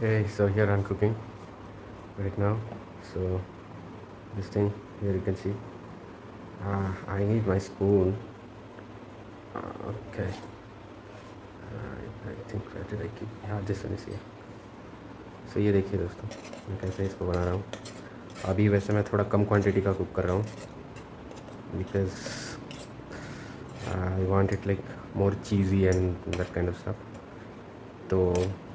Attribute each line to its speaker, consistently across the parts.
Speaker 1: Hey, so here I'm cooking right now. So this thing here you can see. I need my spoon. Okay. I think where did I keep? Yeah, this one is here. So ये देखिए दोस्तों, मैं कैसे इसको बना रहा हूँ. अभी वैसे मैं थोड़ा कम क्वांटिटी का कुक कर रहा हूँ because I want it like more cheesy and that kind of stuff. तो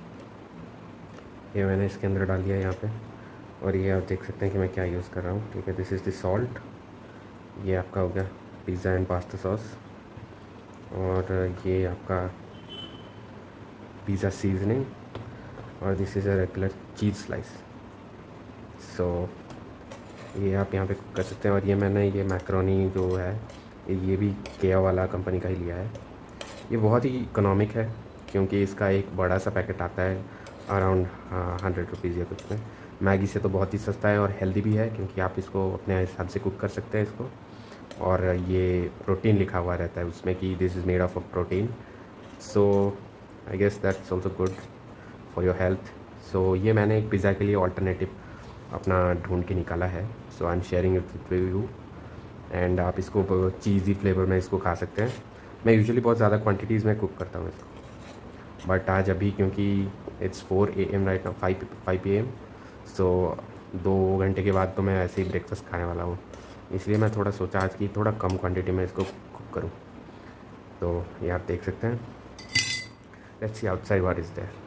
Speaker 1: ये मैंने इसके अंदर डाल दिया यहाँ पे, और ये आप देख सकते हैं कि मैं क्या यूज़ कर रहा हूँ. ठीक है, दिस इज़ द सॉल्ट. ये आपका हो गया पिज़्ज़ा एंड पास्ता सॉस, और ये आपका पिज़्ज़ा सीजनिंग, और this is a regular cheese slice. So ये आप यहाँ पे कुक कर सकते हैं. और ये मैंने ये मैक्रोनी जो है ये भी केया वाला कंपनी का ही लिया है. ये बहुत ही इकोनॉमिक है क्योंकि इसका एक बड़ा सा पैकेट आता है अराउंड 100 रुपीज़ या कुछ में. मैगी से तो बहुत ही सस्ता है और हेल्दी भी है क्योंकि आप इसको अपने हिसाब से कुक कर सकते हैं इसको. और ये प्रोटीन लिखा हुआ रहता है उसमें कि this is made of protein. So I guess that's also good for your health. So ये मैंने एक पिज़्ज़ा के लिए ऑल्टरनेटिव अपना ढूंढ के निकाला है. So I am sharing it with you. And आप इसको चीज़ी फ्लेवर में इसको खा सकते हैं. मैं यूजुअली बहुत ज़्यादा क्वांटिटीज़ में कुक करता हूँ इसको, बट आज अभी क्योंकि it's 4 AM right now, 5 PM. So 2 घंटे के बाद तो मैं ऐसे ही ब्रेकफास्ट खाने वाला हूँ, इसलिए मैं थोड़ा सोचा आज कि थोड़ा कम क्वांटिटी में इसको कुक करूँ. तो ये आप देख सकते हैं. Let's see outside what is there.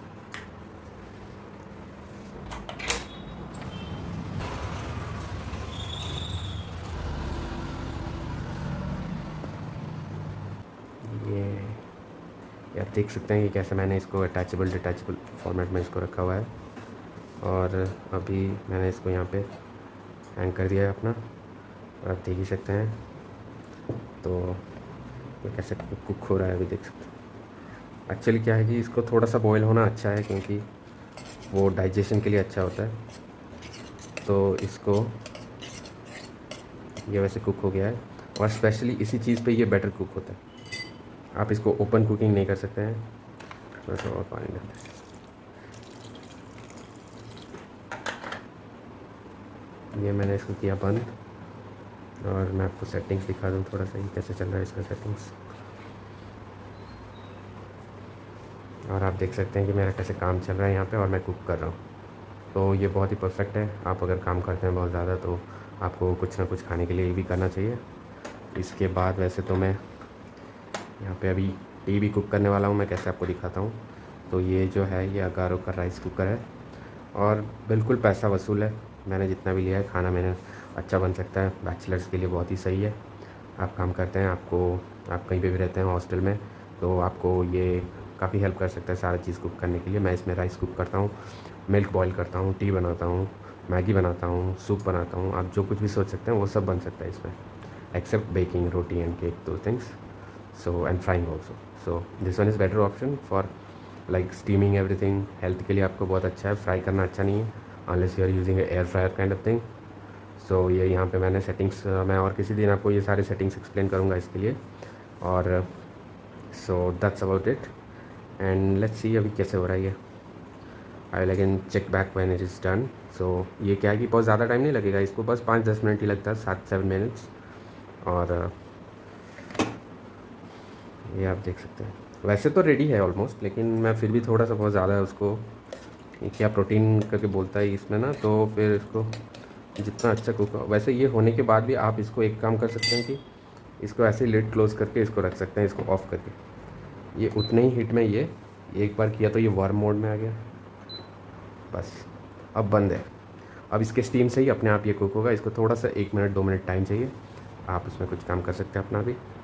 Speaker 1: ये आप देख सकते हैं कि कैसे मैंने इसको अटैचेबल डिटैचेबल फॉर्मेट में इसको रखा हुआ है. और अभी मैंने इसको यहाँ पे हैंग कर दिया है अपना, और आप देख ही सकते हैं. तो ये कैसे कुक हो रहा है अभी देख सकते हैं. एक्चुअली क्या है कि इसको थोड़ा सा बॉयल होना अच्छा है क्योंकि वो डाइजेशन के लिए अच्छा होता है. तो इसको ये वैसे कुक हो गया है, और स्पेशली इसी चीज़ पे ये बेटर कुक होता है. आप इसको ओपन कुकिंग नहीं कर सकते हैं. थोड़ा सा और पानी डालते हैं. ये मैंने इसको किया बंद, और मैं आपको सेटिंग्स दिखा दूँ थोड़ा सा ही कैसे चल रहा है इसका सेटिंग्स. और आप देख सकते हैं कि मेरा कैसे काम चल रहा है यहाँ पे, और मैं कुक कर रहा हूँ. तो ये बहुत ही परफेक्ट है. आप अगर काम करते हैं बहुत ज़्यादा तो आपको कुछ ना कुछ खाने के लिए भी करना चाहिए. इसके बाद वैसे तो मैं यहाँ पे अभी टी भी कुक करने वाला हूँ. मैं कैसे आपको दिखाता हूँ. तो ये जो है ये अगारो का राइस कुकर है, और बिल्कुल पैसा वसूल है. मैंने जितना भी लिया है खाना मैंने अच्छा बन सकता है. बैचलर्स के लिए बहुत ही सही है. आप काम करते हैं, आप कहीं पे भी रहते हैं हॉस्टल में, तो आपको ये काफ़ी हेल्प कर सकता है सारा चीज़ कुक करने के लिए. मैं इसमें राइस कुक करता हूँ, मिल्क बॉईल करता हूँ, टी बनाता हूँ, मैगी बनाता हूँ, सूप बनाता हूँ. आप जो कुछ भी सोच सकते हैं वो सब बन सकता है इसमें, except baking, roti and cake, दो things. So and frying also. So this one is better option for like steaming everything. Health के लिए आपको बहुत अच्छा है. फ्राई करना अच्छा नहीं है unless you are using air fryer kind of thing. So ये यहाँ पे मैंने सेटिंग्स, मैं और किसी दिन आपको ये सारे सेटिंग्स एक्सप्लेन करूँगा इसके लिए. और so that's about it. And let's see अभी कैसे हो रहा है ये. I will again check back when it is done. So ये क्या है कि बहुत ज़्यादा टाइम नहीं लगेगा इसको, बस 5-10 मिनट ही लगता है, 7-7 मिनट्स. और ये आप देख सकते हैं वैसे तो रेडी है ऑलमोस्ट, लेकिन मैं फिर भी थोड़ा सा बहुत ज़्यादा उसको क्या प्रोटीन करके बोलता है इसमें ना, तो फिर इसको जितना अच्छा कुक हो. वैसे ये होने के बाद भी आप इसको एक काम कर सकते हैं कि इसको ऐसे लिड क्लोज़ करके इसको रख सकते हैं, इसको ऑफ़ करके. ये उतने ही हीट में ये एक बार किया तो ये वार्म मोड में आ गया. बस अब बंद है. अब इसके स्टीम से ही अपने आप ये कुक होगा. इसको थोड़ा सा 1 मिनट 2 मिनट टाइम चाहिए. आप उसमें कुछ काम कर सकते हैं अपना भी.